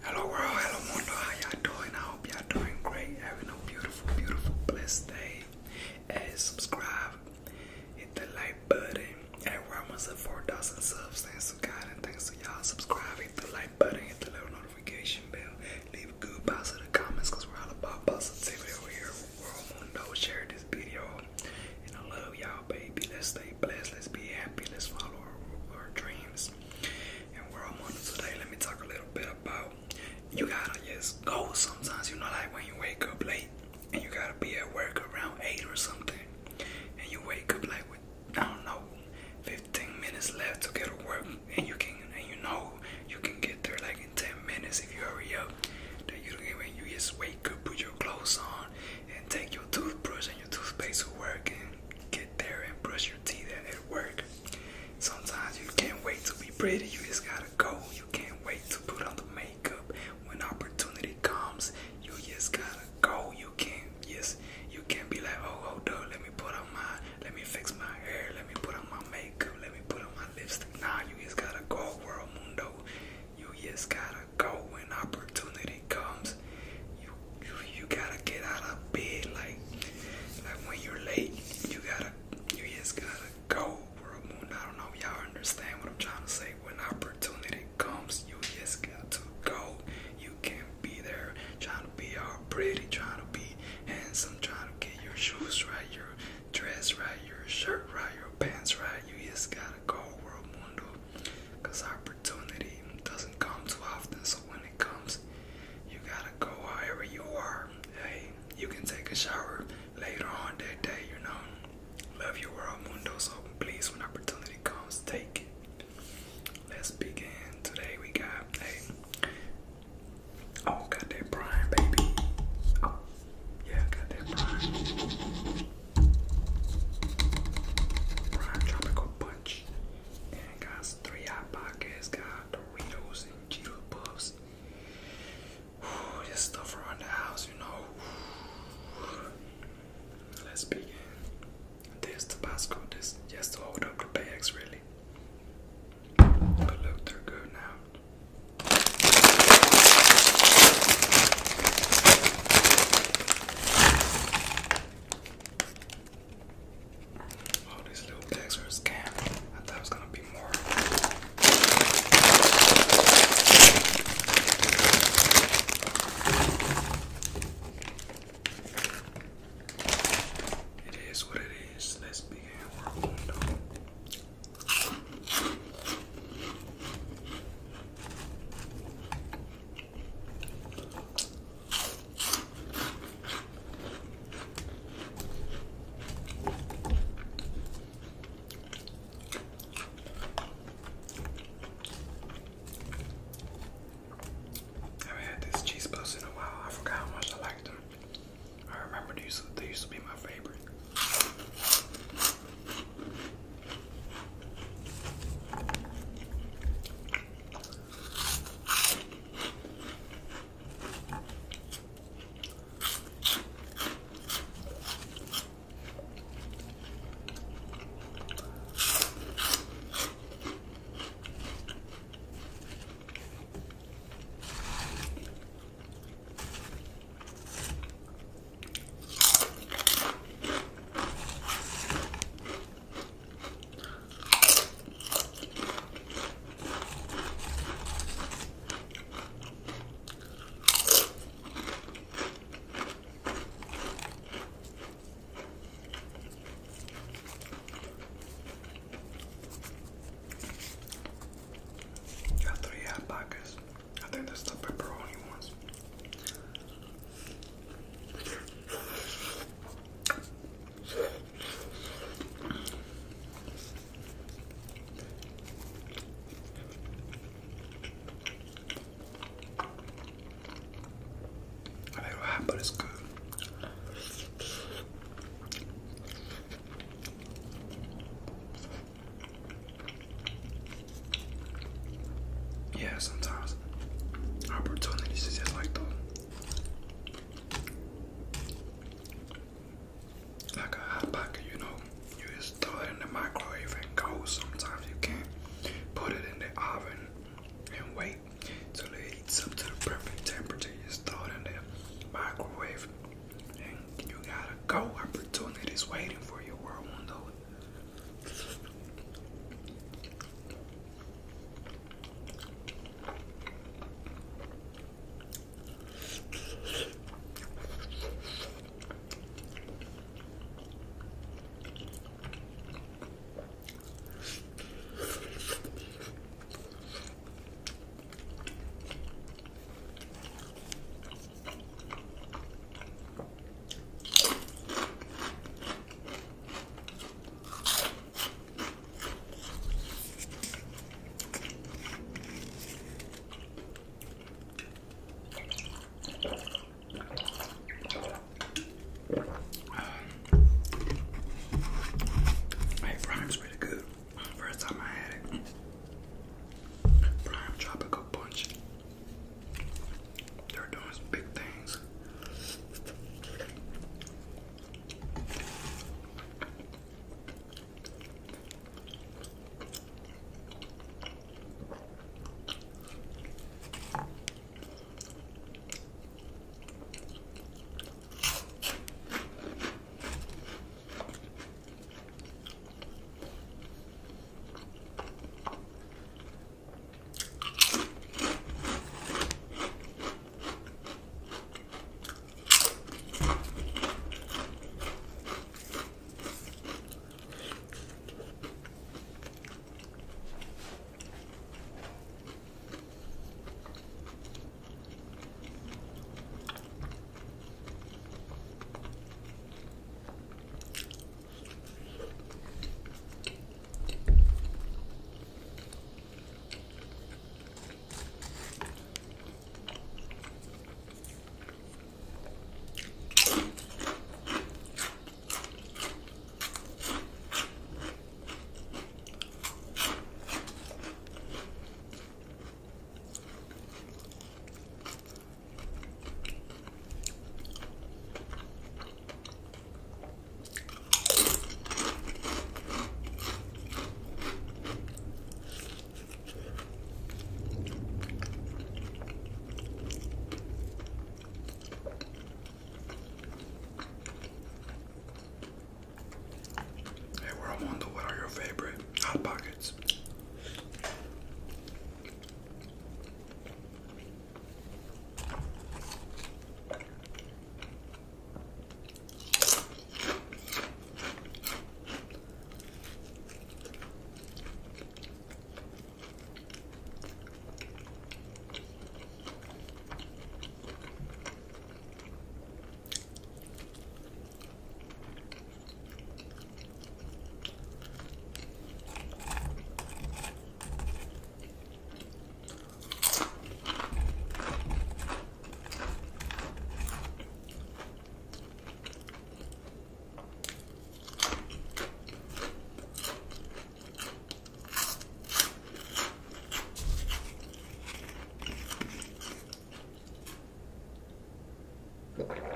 Hello world, hello mundo, how y'all doing? I hope y'all doing great, having a beautiful, beautiful, blessed day. And subscribe, hit the like button. And we're almost at 4,000 subs, thanks to God and thanks to y'all. Subscribe, hit the like button, hit the little notification bell. Leave a good positive comments, cause we're all about positivity over here. World mundo, share this video. And I love y'all, baby. Let's stay blessed, let's be happy, let's follow our dreams. And world mundo today, let me talk a little bit about you gotta just go sometimes, like when you wake up late and you gotta be at work around 8 or something, and you wake up like with, I don't know, 15 minutes left to get to work, and you can get there like in 10 minutes if you hurry up. Then you just wake up, put your clothes on, and take your toothbrush and your toothpaste to work, and get there and brush your teeth at work. Sometimes you can't wait to be pretty, you just gotta go. You can't wait to put on the makeup. When opportunity comes, you just gotta go. You can't be like, oh, hold up, let me fix my hair, let me put on my makeup, let me put on my lipstick. Nah, you just gotta go, world mundo. You just gotta go. When opportunity comes, you gotta get out of bed. Like when you're late, you just gotta go, world mundo. I don't know if y'all understand what I'm trying to say. When opportunity comes, you just got to go. You can't be there trying to be all pretty, trying to be handsome, trying to get your shoes right, your dress right, your shirt right, your pants right. You just gotta go, world mundo, cause opportunity doesn't come too often. So when it comes, you gotta go wherever you are. Hey, you can take a shower later on that day, Love you, world mundo. So please, when opportunity comes, take it. Let's begin. Today we got got that Brian, baby. Oh, yeah, got that Brian. Brian Tropical Punch. And got 3 Hot Pockets, got Doritos and Cheetos Puffs. Just stuff around the house, Let's begin. This Tabasco, this just to hold up the bags, really. But look, they're good now. Oh, these little bags are a scam. I thought it was gonna be more. It is what it is. Let's begin, world mundo. I haven't had these cheese puffs in a while. I forgot how much I liked them. I remember they used to be my favorite. Got 3 Hot Pockets. I think that's the pepperoni ones. A little hot, but it's good. Yeah, sometimes opportunity Bye.